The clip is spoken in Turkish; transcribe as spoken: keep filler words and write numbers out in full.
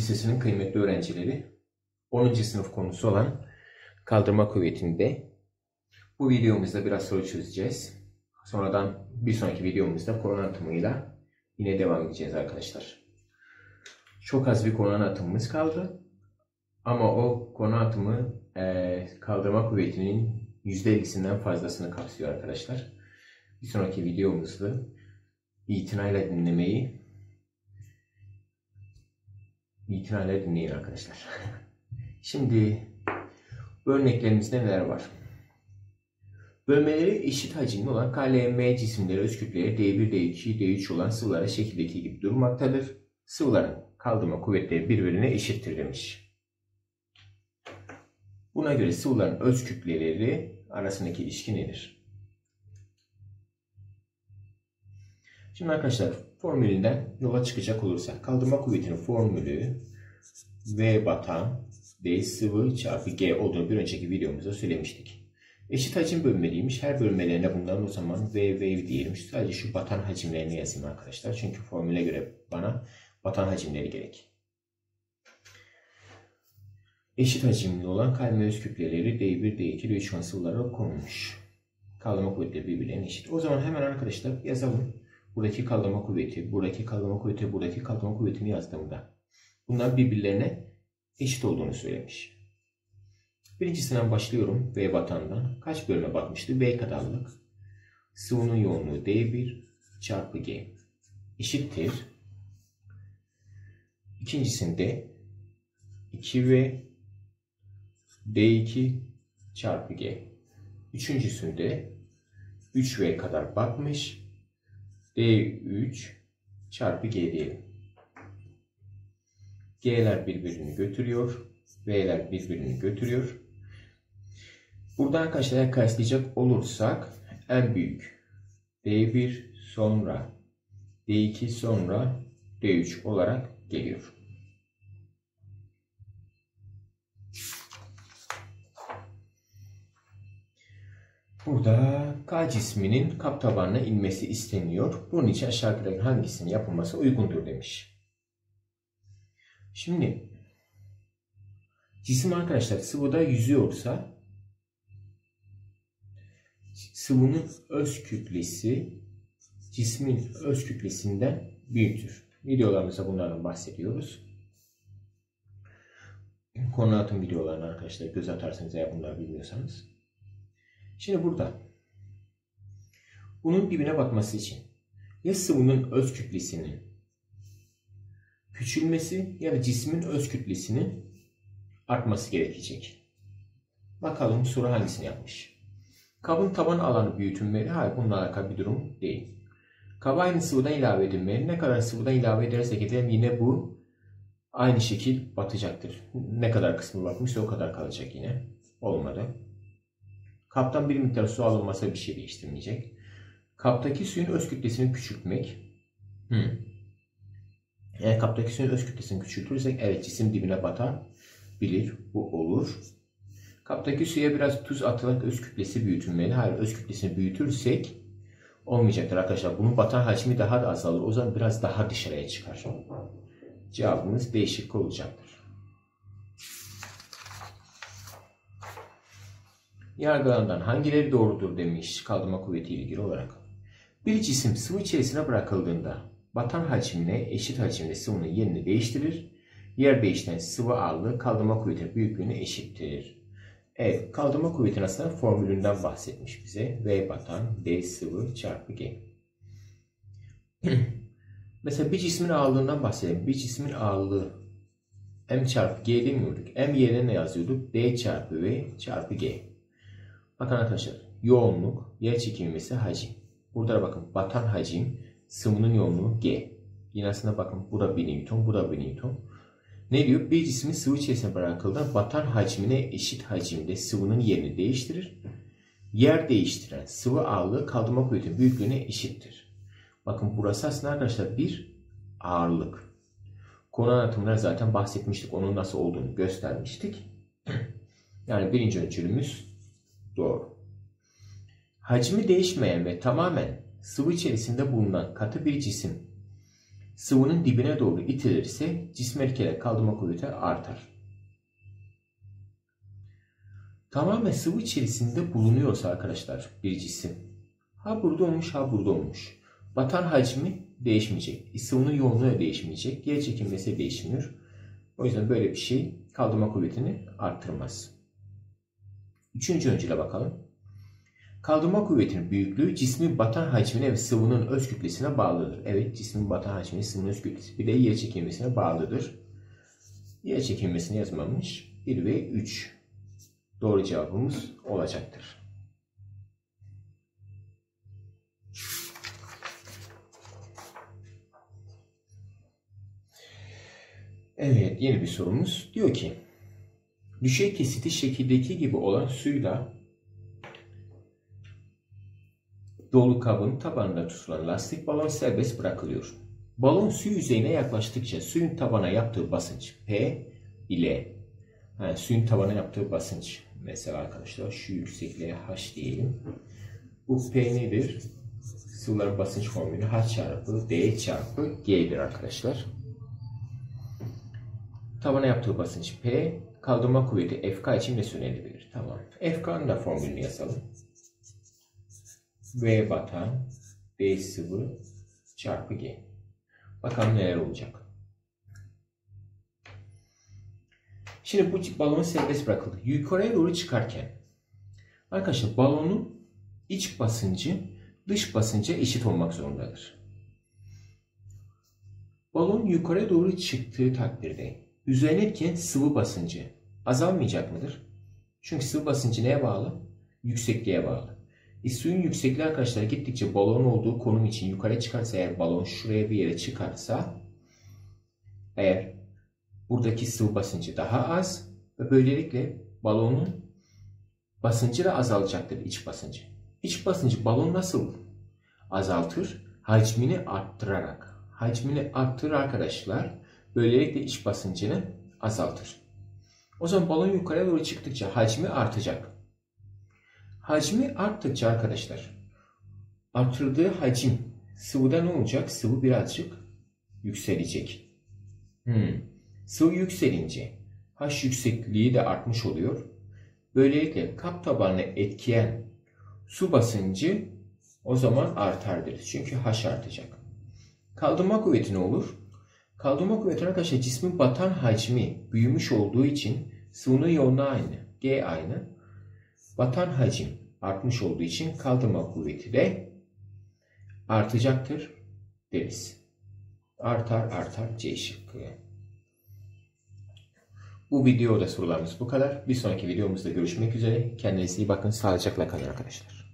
Lisesi'nin kıymetli öğrencileri, onuncu sınıf konusu olan kaldırma kuvvetinde bu videomuzda biraz soru çözeceğiz. Sonradan bir sonraki videomuzda konu anlatımıyla yine devam edeceğiz arkadaşlar. Çok az bir konu anlatımımız kaldı. Ama o konu anlatımı e, kaldırma kuvvetinin yüzde ellisinden fazlasını kapsıyor arkadaşlar. Bir sonraki videomuzda itinayla dinlemeyi itinayla dinleyin arkadaşlar. Şimdi örneklerimizde neler var? Bölmeleri eşit hacimli olan K, L, M cisimleri öz kütleleri D bir, D iki, D üç olan sıvılara şekildeki gibi durmaktadır. Sıvıların kaldırma kuvvetleri birbirine eşittir demiş. Buna göre sıvıların öz kütleleri arasındaki ilişki nedir? Şimdi arkadaşlar formülünden yola çıkacak olursak kaldırma kuvvetinin formülü V batan D sıvı çarpı G olduğunu bir önceki videomuzda söylemiştik. Eşit hacim bölmeliymiş. Her bölmelerine bunların o zaman V, V diyelim. Sadece şu batan hacimlerini yazayım arkadaşlar. Çünkü formüle göre bana batan hacimleri gerek. Eşit hacimli olan kayma öz kütleleri D bir, D iki, D üç olan sıvılara konmuş. Kaldırma kuvvetleri birbirlerine eşit. O zaman hemen arkadaşlar yazalım. Buradaki kaldırma kuvveti, buradaki kaldırma kuvveti, buradaki kaldırma kuvvetini yazdığımda bunlar birbirlerine eşit olduğunu söylemiş. Birincisinden başlıyorum. V batandan. Kaç bölme batmıştı? V kadarlık. Sıvının yoğunluğu D bir çarpı G eşittir. İkincisinde iki V D iki çarpı G. Üçüncüsünde üç V kadar batmış. D üç çarpı G diyelim. G'ler birbirini götürüyor. V'ler birbirini götürüyor. Buradan arkadaşlar kıyaslayacak olursak en büyük D bir sonra D iki sonra D üç olarak geliyor. Burada K cisminin kap tabanına inmesi isteniyor. Bunun için aşağıdaki hangisinin yapılması uygundur demiş. Şimdi cisim arkadaşlar sıvıda yüzüyorsa sıvının öz kütlesi cismin öz kütlesinden büyüktür. Videolarımızda bunlardan bahsediyoruz. Konu anlatım videolarına arkadaşlar göz atarsanız eğer bunları bilmiyorsanız. Şimdi burada bunun dibine batması için ya sıvının öz kütlesinin küçülmesi ya da cismin öz kütlesinin artması gerekecek. Bakalım soru hangisini yapmış? Kabın taban alanı büyütülmeli. Hayır, bununla alakalı bir durum değil. Kaba aynı sıvıdan ilave edilmeli. Ne kadar sıvıdan ilave edersek edelim yine bu aynı şekil batacaktır. Ne kadar kısmı batmışsa o kadar kalacak yine. Olmadı. Kaptan bir miktar su alınmasa bir şey değiştirmeyecek. Kaptaki suyun öz kütlesini küçültmek. Hmm. Eğer kaptaki suyun öz kütlesini küçültürsek evet cisim dibine batabilir. Bu olur. Kaptaki suya biraz tuz atılarak öz kütlesi büyütülmeli. Hayır, öz kütlesini büyütürsek olmayacaktır arkadaşlar. Bunun batan hacmi daha da azalır. O zaman biraz daha dışarıya çıkar. Cevabımız D şıkkı olacaktır. Yargılarından hangileri doğrudur demiş kaldırma kuvveti ile ilgili olarak. Bir cisim sıvı içerisine bırakıldığında batan hacmine eşit hacimde sıvının yerini değiştirir. Yer değiştiren sıvı ağırlığı kaldırma kuvvetinin büyüklüğüne eşittir. Evet, kaldırma kuvvetinin aslında formülünden bahsetmiş bize. V batan D sıvı çarpı G. Mesela bir cismin ağırlığından bahsedelim. Bir cismin ağırlığı M çarpı G demiyorduk. M yerine ne yazıyorduk? D çarpı V çarpı G. Bakın arkadaşlar, yoğunluk, yer çekilmesi hacim. Burada da bakın batan hacim, sıvının yoğunluğu G. Yine aslında bakın bu da bir Newton, bu da bir Newton. Ne diyor? Bir cismin sıvı içerisine bırakıldığında batan hacmine eşit hacimde sıvının yerini değiştirir. Yer değiştiren sıvı ağırlığı kaldırma kuvvetinin büyüklüğüne eşittir. Bakın burası aslında arkadaşlar bir ağırlık. Konu anlatımları zaten bahsetmiştik. Onun nasıl olduğunu göstermiştik. Yani birinci öncülümüz doğru. Hacmi değişmeyen ve tamamen sıvı içerisinde bulunan katı bir cisim sıvının dibine doğru itilirse cismerdeki kaldırma kuvveti artar. Tamamen sıvı içerisinde bulunuyorsa arkadaşlar bir cisim, ha burada olmuş ha burada olmuş, batan hacmi değişmeyecek. Sıvının yoğunluğu değişmeyecek. Yer çekilmesi değişmiyor. O yüzden böyle bir şey kaldırma kuvvetini arttırmaz. Üçüncü öncüle bakalım. Kaldırma kuvvetinin büyüklüğü cismin batan hacmine ve sıvının öz kütlesine bağlıdır. Evet, cismin batan hacmine, sıvının öz kütlesi bir de yer çekilmesine bağlıdır. Yer çekilmesini yazmamış. bir ve üç doğru cevabımız olacaktır. Evet, yeni bir sorumuz. Diyor ki, düşey kesiti şekildeki gibi olan suyla dolu kabın tabanında tutulan lastik balon serbest bırakılıyor. Balon su yüzeyine yaklaştıkça suyun tabana yaptığı basınç P ile, yani suyun tabana yaptığı basınç, mesela arkadaşlar şu yüksekliğe H diyelim. Bu P nedir? Sıvıların basınç formülü H çarpı D çarpı G'dir arkadaşlar. Tabana yaptığı basınç P, kaldırma kuvveti F K için ne söylenebilir? Tamam. F K'nın da formülünü yazalım. V batan, D sıvı çarpı G. Bakalım neler olacak. Şimdi bu balon serbest bırakıldı. Yukarıya doğru çıkarken arkadaşlar balonun iç basıncı dış basınca eşit olmak zorundadır. Balon yukarıya doğru çıktığı takdirde üzerineyken sıvı basıncı azalmayacak mıdır? Çünkü sıvı basıncı neye bağlı? Yüksekliğe bağlı. E, suyun yüksekliği arkadaşlar gittikçe balonun olduğu konum için yukarı çıkarsa, eğer balon şuraya bir yere çıkarsa, eğer buradaki sıvı basıncı daha az ve böylelikle balonun basıncı da azalacaktır, iç basıncı. İç basıncı balon nasıl azaltır? Hacmini arttırarak. Hacmini arttırır arkadaşlar. Böylelikle iç basıncını azaltır. O zaman balon yukarıya doğru çıktıkça hacmi artacak. Hacmi arttıkça arkadaşlar, artırdığı hacim sıvıda ne olacak? Sıvı birazcık yükselecek. Hmm. Sıvı yükselince H yüksekliği de artmış oluyor. Böylelikle kap tabanına etkileyen su basıncı o zaman artar deriz. Çünkü H artacak. Kaldırma kuvveti ne olur? Kaldırma kuvveti arkadaşlar cismin batan hacmi büyümüş olduğu için sıvının yoğunluğu aynı. G aynı. Batan hacim artmış olduğu için kaldırma kuvveti de artacaktır deriz. Artar artar C şıkkı. Bu videoda sorularımız bu kadar. Bir sonraki videomuzda görüşmek üzere. Kendinize iyi bakın. Sağlıcakla kalın arkadaşlar.